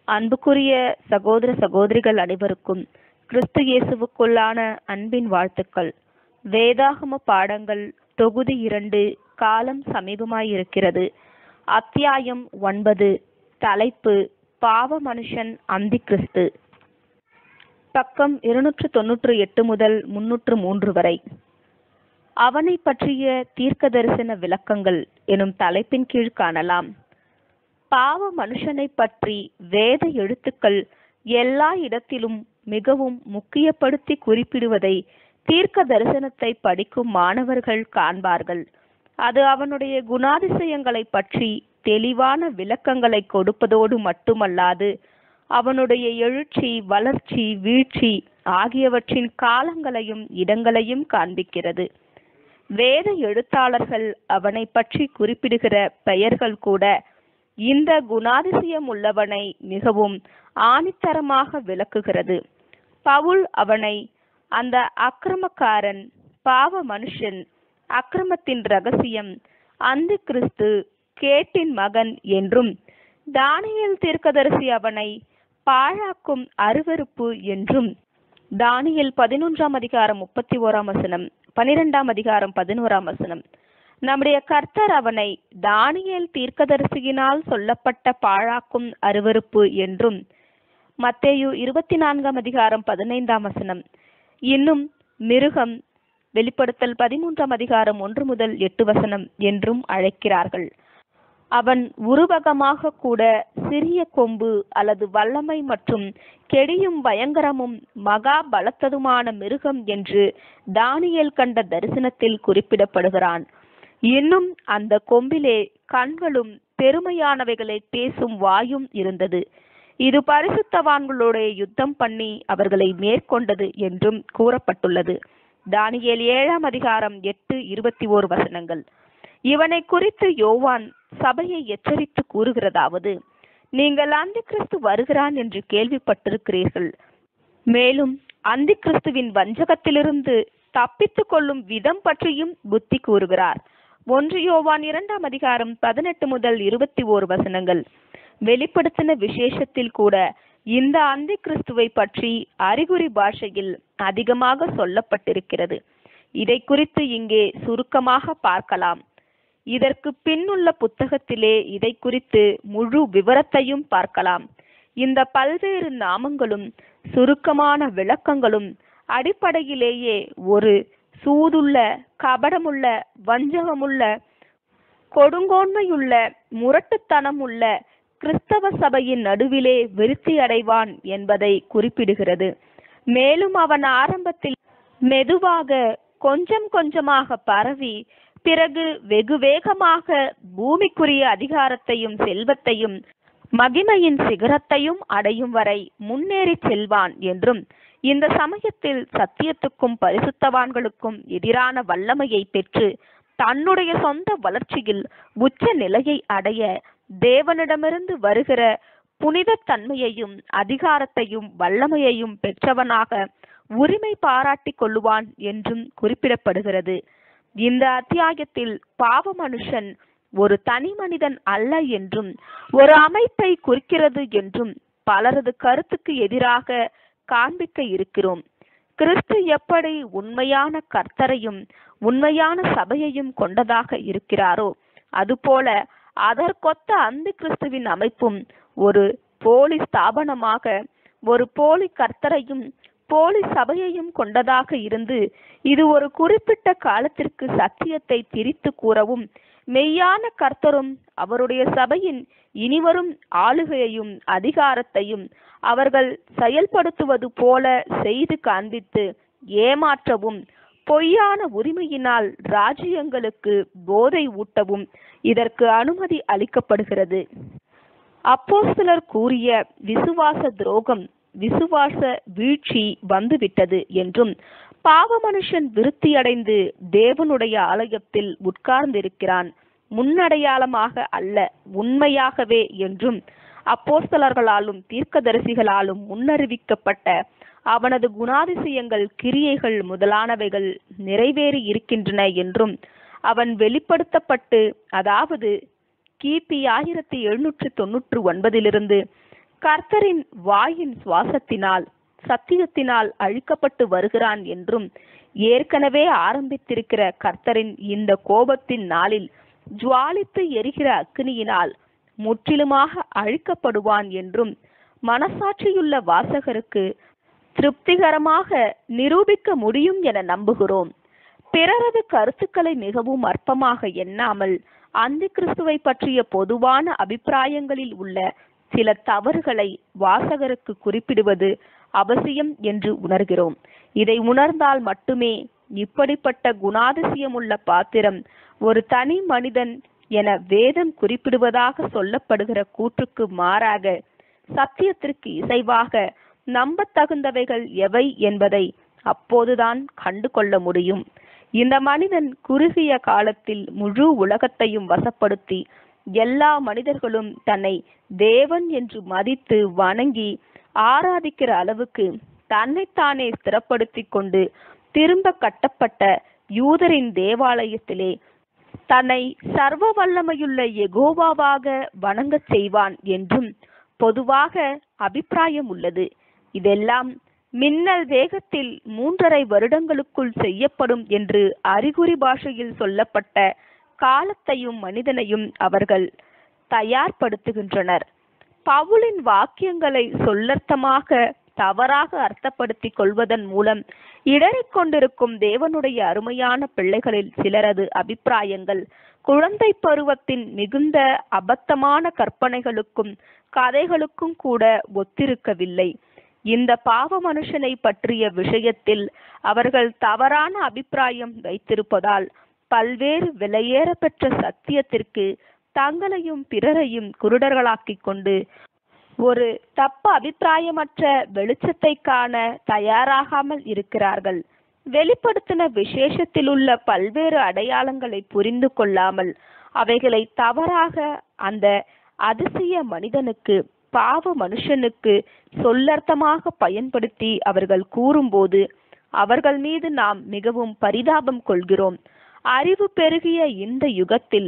அன்புக்குரிய சகோதர சகோதரிகள் அனைவருக்கும் கிறிஸ்து இயேசுவுக்குள்ளான அன்பின் வாழ்த்துக்கள். வேதாகம பாடங்கள் தொகுதி 2 காலம் சமீபமாயிருக்கிறது. அத்தியாயம் 9. தலைப்பு பாவ மனுஷன் அந்திகிறிஸ்து. பக்கம் 298 முதல் 303 வரை. அவனை பற்றிய தீர்க்க தரிசன விளக்கங்கள் எனும் தலைப்பின் கீழ் காணலாம். பாவ மனுஷனை பற்றி வேத எழுத்துக்கள் எல்லா இடத்திலும் மிகவும் முக்கியப்படுத்தி குறிப்பிடுவதை தீர்க்க தரிசனத்தை படிக்கும் மாணவர்கள் காண்பார்கள். அது அவனுடைய குணாதிசயங்களை பற்றி தெளிவான விளக்கங்களை கொடுப்பதோடு மட்டுமல்லாது, அவனுடைய எழுச்சி, வளர்ச்சி, வீழ்ச்சி ஆகியவற்றின் காலங்களையும் இடங்களையும் காண்பிக்கிறது. வேத எழுத்தாளர்கள் அவனை பற்றி குறிப்பிடுகிற பெயர்கள் கூட இந்த குணாதிசயம் உள்ளவனை மிகவும் ஆணித்தரமாக விளக்குகிறது. பவுல் அவனை அந்த அக்கிரமக்காரன், பாவ மனுஷன், அக்கிரமத்தின் இரகசியம், அந்தி கிறிஸ்து, கேட்டின் மகன் என்றும், தானியேல் தீர்க்கதரிசி அவனை பாழாக்கும் அருவருப்பு என்றும், தானியேல் 11 அதிகாரம் 31 12 அதிகாரம் 11 நம்முடைய கர்த்தர் அவனை தானியேல் தீர்க்கதரிசியினால் சொல்லப்பட்ட பாழாக்கும் அருவருப்பு என்றும், மத்தேயு 24 அதிகாரம் 15 இன்னும் மிருகம், வெளிப்படுத்தல் 13 அதிகாரம் 1 முதல் 8 என்றும் அழைக்கிறார்கள். அவன் உருவகமாக கூட சிறிய கொம்பு அல்லது வல்லமை மற்றும் கெடியும் பயங்கரமும் மகா பலத்ததுமான மிருகம் என்று தானியேல் கண்ட தரிசனத்தில் குறிப்பிடப்படுகிறான். இன்னும் அந்த கொம்பிலே கண்களும் பெருமையானவைகளை பேசும் வாயும் இருந்தது. இது பரிசுத்தவான்களுடைய யுத்தம் பண்ணி அவர்களை மேற்கொண்டது என்றும் கூறப்பட்டுள்ளது. தானியேல் 7 அதிகாரம் 8-21 இவனை குறித்து யோவான் சபையை எச்சரித்து கூறுகிறதாவது: நீங்கள் அந்தி கிறிஸ்து வருகிறான் என்று கேள்விப்பட்டிருக்கிறீர்கள். மேலும் அந்தி கிறிஸ்துவின் வஞ்சகத்திலிருந்து தப்பித்து கொள்ளும் விதம் பற்றியும் புத்தி கூறுகிறார். 1 யோவான் 2 அதிகாரம் 18 முதல் 21 வெளிப்படுத்தின விசேஷத்தில் கூட இந்த அந்தி கிறிஸ்துவை பற்றி அறிகுறி பாஷையில் அதிகமாக சொல்லப்பட்டிருக்கிறது. இதை குறித்து இங்கே சுருக்கமாக பார்க்கலாம். இதற்கு பின்னுள்ள புத்தகத்திலே இதை குறித்து முழு விவரத்தையும் பார்க்கலாம். இந்த பல்வேறு நாமங்களும் சுருக்கமான விளக்கங்களும் அடிப்படையிலேயே ஒரு சூதுள்ள, கபடமுள்ள, வஞ்சகமுள்ள, கொடுங்கோன்மையுள்ள, முரட்டுத்தனமுள்ள கிறிஸ்தவ சபையின் நடுவிலே விருத்தி அடைவான் என்பதை குறிப்பிடுகிறது. மேலும் அவன் ஆரம்பத்தில் மெதுவாக, கொஞ்சம் கொஞ்சமாக பரவி, பிறகு வெகு வேகமாக பூமிக்குரிய அதிகாரத்தையும் செல்வத்தையும் மகிமையின் சிகரத்தையும் அடையும் வரை முன்னேறி செல்வான் என்றும், இந்த சமயத்தில் சத்தியத்துக்கும் பரிசுத்தவான்களுக்கும் எதிரான வல்லமையை பெற்று தன்னுடைய சொந்த வளர்ச்சியில் உச்ச நிலையை அடைய தேவனிடமிருந்து வருகிற புனித தன்மையையும் அதிகாரத்தையும் வல்லமையையும் பெற்றவனாக உரிமை பாராட்டி கொள்ளுவான் என்றும் குறிப்பிடப்படுகிறது. இந்த அத்தியாயத்தில் பாவ மனுஷன் ஒரு தனி மனிதன் அல்ல என்றும், ஒரு அமைப்பை குறிக்கிறது என்றும் பலரது கருத்துக்கு எதிராக காண்பிக்க இருக்கிறோம். கிறிஸ்து எப்படி உண்மையான கர்த்தரையும் உண்மையான சபையையும் கொண்டதாக இருக்கிறாரோ, அதுபோல அதற்கொத்த அந்தி கிறிஸ்துவின் அமைப்பும் ஒரு போலி ஸ்தாபனமாக ஒரு போலி கர்த்தரையும் போலி சபையையும் கொண்டதாக இருந்து, இது ஒரு குறிப்பிட்ட காலத்திற்கு சத்தியத்தை திரித்து கூறவும், மெய்யான கர்த்தரும் அவருடைய சபையின் இனிவரும் ஆளுகையையும் அதிகாரத்தையும் அவர்கள் செயல்படுத்துவது போல செய்து காண்பித்து ஏமாற்றவும், பொய்யான உரிமையினால் ராஜ்யங்களுக்கு போதை ஊட்டவும் இதற்கு அனுமதி அளிக்கப்படுகிறது. அப்போஸ்தலர் கூறிய விசுவாச துரோகம், விசுவாச வீழ்ச்சி வந்துவிட்டது என்றும், பாவ மனுஷன் விருத்தியடைந்து தேவனுடைய ஆலயத்தில் உட்கார்ந்திருக்கிறான், முன்னடையாளமாக அல்ல உண்மையாகவே என்றும், அப்போஸ்தலர்களாலும் தீர்க்கதரிசிகளாலும் முன்னறிவிக்கப்பட்ட அவனது குணாதிசயங்கள், கிரியைகள் முதலானவைகள் நிறைவேறி இருக்கின்றன என்றும், அவன் வெளிப்படுத்தப்பட்டு, அதாவது கிபி 1799 கர்த்தரின் வாயின் சுவாசத்தினால் சத்தியத்தினால் அழிக்கப்பட்டு வருகிறான் என்றும், ஏற்கனவே ஆரம்பித்திருக்கிற கர்த்தரின் இந்த கோபத்தின் நாளில் ஜுவாலித்து எரிகிற அக்கினியினால் முற்றிலுமாக அழிக்கப்படுவான் என்றும் மனசாட்சியுள்ள வாசகருக்கு திருப்திகரமாக நிரூபிக்க முடியும் என நம்புகிறோம். பிறரது கருத்துக்களை மிகவும் அற்பமாக எண்ணாமல் அந்தி கிறிஸ்துவை பற்றிய பொதுவான அபிப்பிராயங்களில் உள்ள சில தவறுகளை வாசகருக்கு குறிப்பிடுவது அவசியம் என்று உணர்கிறோம். இதை உணர்ந்தால் மட்டுமே இப்படிப்பட்ட குணாதிசயமுள்ள பாத்திரம் ஒரு தனி மனிதன் என வேதம் குறிப்பிடுவதாக சொல்லப்படுகிற கூற்றுக்கு மாறாக சத்தியத்திற்கு இசைவாக நம்பத்தகுந்தவைகள் எவை என்பதை அப்போதுதான் கண்டு கொள்ள முடியும். இந்த மனிதன் குறுகிய காலத்தில் முழு உலகத்தையும் வசப்படுத்தி எல்லா மனிதர்களும் தன்னை தேவன் என்று மதித்து வணங்கி ஆராதிக்கிற அளவுக்கு தன்னைத்தானே ஸ்திரப்படுத்தி கொண்டு திரும்ப கட்டப்பட்ட யூதரின் தேவாலயத்திலே தன்னை சர்வ வல்லமையுள்ள யெகோவாவாக வணங்கச் செய்வான் என்றும் பொதுவாக அபிப்பிராயம் உள்ளது. இதெல்லாம் மின்னல் வேகத்தில் 3½ வருடங்களுக்குள் செய்யப்படும் என்று அறிகுறி பாஷையில் சொல்லப்பட்ட காலத்தையும் மனிதனையும் அவர்கள் தயார்படுத்துகின்றனர். பவுலின் வாக்கியங்களை சொல்லர்த்தமாக தவறாக அர்த்தப்படுத்திக் கொள்வதன் மூலம் இடறிக் கொண்டிருக்கும் தேவனுடைய அருமையான பிள்ளைகளில் சிலரது அபிப்பிராயங்கள் குழந்தை பருவத்தின் மிகுந்த அபத்தமான கற்பனைகளுக்கும் கதைகளுக்கும் கூட ஒத்திருக்கவில்லை. இந்த பாவ மனுஷனை பற்றிய விஷயத்தில் அவர்கள் தவறான அபிப்பிராயம் வைத்திருப்பதால் பல்வேறு விலையேற பெற்ற சத்தியத்திற்கு தங்களையும் பிறரையும் குருடர்களாக்கிக் கொண்டு ஒரு தப்பு அபிப்பிராயமற்ற வெளிச்சத்தை காண தயாராகாமல் இருக்கிறார்கள். வெளிப்படுத்தின விசேஷத்தில் உள்ள பல்வேறு அடையாளங்களை புரிந்து கொள்ளாமல் அவைகளை தவறாக அந்த அதிசய மனிதனுக்கு பாவ மனுஷனுக்கு சொல்லர்த்தமாக பயன்படுத்தி அவர்கள் கூறும்போது அவர்கள் மீது நாம் மிகவும் பரிதாபம் கொள்கிறோம். அறிவு பெருகிய இந்த யுகத்தில்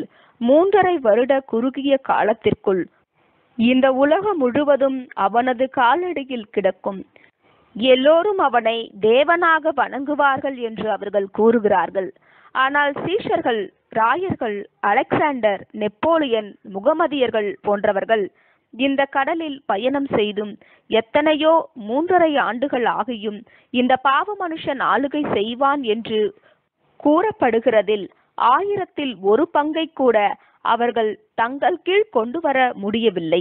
3½ வருட குறுகிய காலத்திற்குள் இந்த உலகம் முழுவதும் அவனது காலடியில் கிடக்கும். எல்லோரும் அவனை தேவனாக வணங்குவார்கள் என்று அவர்கள் கூறுகிறார்கள். ஆனால் சீஷர்கள், ராயர்கள், அலெக்சாண்டர், நெப்போலியன், முகமதியர்கள் போன்றவர்கள் இந்த கடலில் பயணம் செய்தும் எத்தனையோ 3½ ஆண்டுகள் ஆகியும் இந்த பாவ மனுஷன் ஆளுகை செய்வான் என்று கூறப்படுகிறதில் 1000ல் 1 பங்கை கூட அவர்கள் தங்கள் கீழ் கொண்டு வர முடியவில்லை.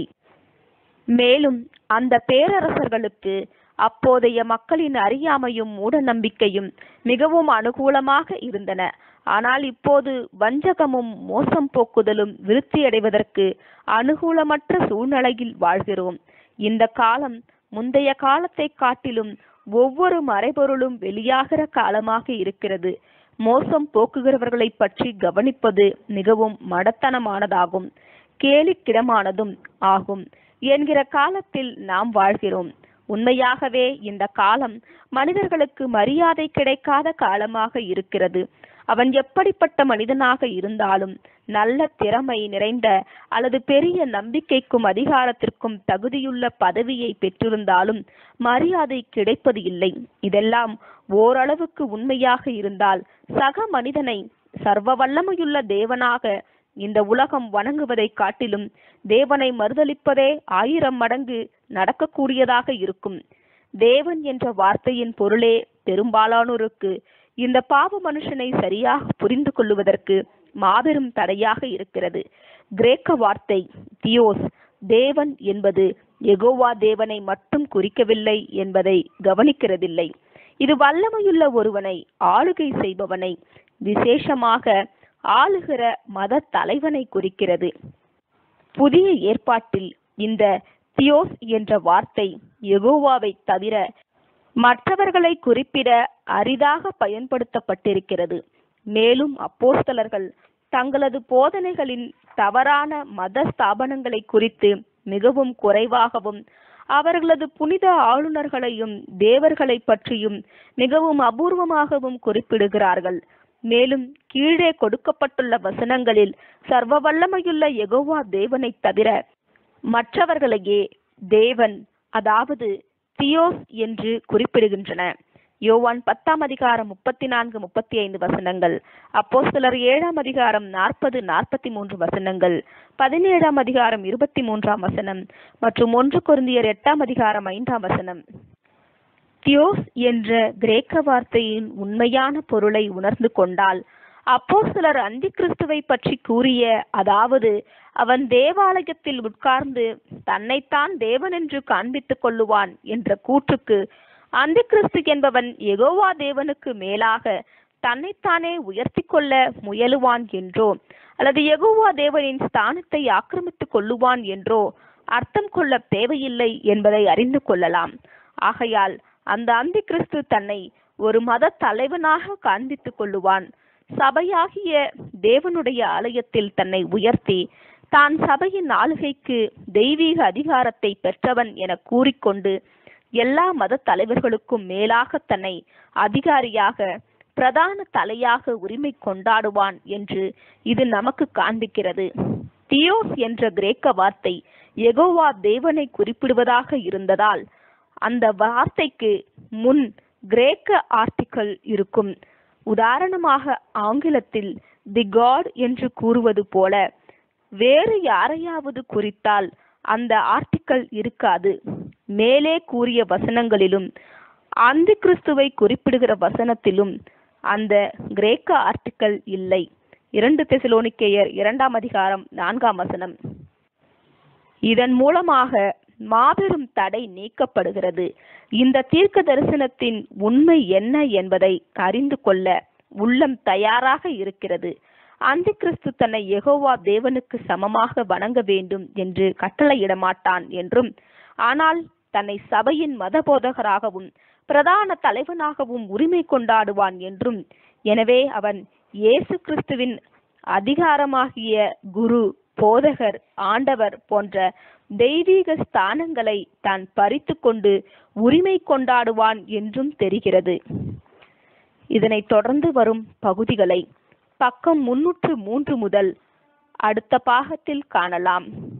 மேலும் அந்த பேரரசர்களுக்கு அப்போதைய மக்களின் அறியாமையும் மூட நம்பிக்கையும் மிகவும் அனுகூலமாக இருந்தன. ஆனால் இப்போது வஞ்சகமும் மோசம் போக்குதலும் விருத்தியடைவதற்கு அனுகூலமற்ற சூழ்நிலையில் வாழ்கிறோம். இந்த காலம் முந்தைய காலத்தை காட்டிலும் ஒவ்வொரு மறைபொருளும் வெளியாகிற காலமாக இருக்கிறது. மோசம் போக்குகிறவர்களை பற்றி கவனிப்பது மிகவும் மடத்தனமானதாகும், கேலிக்கிடமானதும் ஆகும் என்கிற காலத்தில் நாம் வாழ்கிறோம். உண்மையாகவே இந்த காலம் மனிதர்களுக்கு மரியாதை கிடைக்காத காலமாக இருக்கிறது. அவன் எப்படிப்பட்ட மனிதனாக இருந்தாலும், நல்ல திறமை நிறைந்த அல்லது பெரிய நம்பிக்கைக்கும் அதிகாரத்திற்கும் தகுதியுள்ள பதவியை பெற்றிருந்தாலும் மரியாதை கிடைப்பது இல்லை. இதெல்லாம் ஓரளவுக்கு உண்மையாக இருந்தால் சக மனிதனை சர்வ வல்லமையுள்ள தேவனாக இந்த உலகம் வணங்குவதை காட்டிலும் தேவனை மறுதலிப்பதே 1000 மடங்கு நடக்கக்கூடியதாக இருக்கும். தேவன் என்ற வார்த்தையின் பொருளே பெரும்பாலானோருக்கு இந்த பாவ மனுஷனை சரியாக புரிந்து கொள்ளுவதற்கு மாபெரும் தடையாக இருக்கிறது. கிரேக்க வார்த்தை தியோஸ், தேவன் என்பது யெகோவா தேவனை மட்டும் குறிக்கவில்லை என்பதை கவனிக்கிறதில்லை. இது வல்லமையுள்ள ஒருவனை, ஆளுகை செய்பவனை, விசேஷமாக ஆளுகிற மத தலைவனை குறிக்கிறது. புதிய ஏற்பாட்டில் இந்த தியோஸ் என்ற வார்த்தை யெகோவாவை தவிர மற்றவர்களை குறிப்பிட அரிதாக பயன்படுத்தப்பட்டிருக்கிறது. மேலும் அப்போஸ்தலர்கள் தங்களது போதனைகளின் தவறான மத ஸ்தாபனங்களை குறித்து மிகவும் குறைவாகவும் அவர்களது புனித ஆளுநர்களையும் தேவர்களை பற்றியும் மிகவும் அபூர்வமாகவும் குறிப்பிடுகிறார்கள். மேலும் கீழே கொடுக்கப்பட்டுள்ள வசனங்களில் சர்வ வல்லமையுள்ள யெகோவா தேவனை தவிர மற்றவர்களையே தேவன், அதாவது தியோஸ் என்று குறிப்பிடுகின்றன. யோவான் 10:34-35 அப்போஸ்தலர் 7 40-43 17 23 மற்றும் 1 கொரிந்தியர் 8 5. தியோஸ் என்ற கிரேக்க வார்த்தையின் உண்மையான பொருளை உணர்ந்து கொண்டால் அப்போஸ்தலர் அந்தி கிறிஸ்துவை பற்றி கூறிய, அதாவது அவன் தேவாலயத்தில் உட்கார்ந்து தன்னைத்தான் தேவன் என்று காண்பித்துக் கொள்ளுவான் என்ற கூற்றுக்கு, அந்தி கிறிஸ்து என்பவன் யெகோவா தேவனுக்கு மேலாக தன்னைத்தானே உயர்த்தி கொள்ள முயலுவான் என்றோ அல்லது யெகோவா தேவனின் ஸ்தானத்தை ஆக்கிரமித்துக் கொள்ளுவான் என்றோ அர்த்தம் கொள்ள தேவையில்லை என்பதை அறிந்து கொள்ளலாம். ஆகையால் அந்த அந்தி கிறிஸ்து தன்னை ஒரு மத தலைவனாக காண்பித்துக் கொள்ளுவான். சபையாகிய தேவனுடைய ஆலயத்தில் தன்னை உயர்த்தி தான் சபையின் ஆளுகைக்கு தெய்வீக அதிகாரத்தை பெற்றவன் என கூறிக்கொண்டு எல்லா மத தலைவர்களுக்கும் மேலாக தன்னை அதிகாரியாக, பிரதான தலையாக உரிமை கொண்டாடுவான் என்று இது நமக்கு காண்பிக்கிறது. தியோஸ் என்ற கிரேக்க வார்த்தை யெகோவா தேவனை குறிப்பிடுவதாக இருந்ததால் அந்த வார்த்தைக்கு முன் கிரேக்க ஆர்டிக்கல் இருக்கும். உதாரணமாக ஆங்கிலத்தில் தி காட் என்று கூறுவது போல வேறு யாரையாவது குறித்தால் அந்த ஆர்டிக்கல் இருக்காது. மேலே கூறிய வசனங்களிலும் அந்தி கிறிஸ்துவை குறிப்பிடுகிற வசனத்திலும் அந்த கிரேக்க ஆர்டிக்கல் இல்லை. 2 தெசலோனிக்கேயர் 2:4. இதன் மூலமாக மாபெரும் தடை நீக்கப்படுகிறது. இந்த தீர்க்க தரிசனத்தின் உண்மை என்ன என்பதை அறிந்து கொள்ள உள்ளம் தயாராக இருக்கிறது. அந்தி கிறிஸ்து தன்னை யெகோவா தேவனுக்கு சமமாக வணங்க வேண்டும் என்று கட்டளையிட மாட்டான் என்றும், ஆனால் தன்னை சபையின் மத போதகராகவும் பிரதான தலைவனாகவும் உரிமை கொண்டாடுவான் என்றும், எனவே அவன் இயேசு கிறிஸ்துவின் அதிகாரமாகிய குரு, போதகர், ஆண்டவர் போன்ற தெய்வீக ஸ்தானங்களை தான் பறித்து கொண்டு உரிமை கொண்டாடுவான் என்றும் தெரிகிறது. இதனை தொடர்ந்து வரும் பகுதிகளை பக்கம் 303 முதல் அடுத்த பாகத்தில் காணலாம்.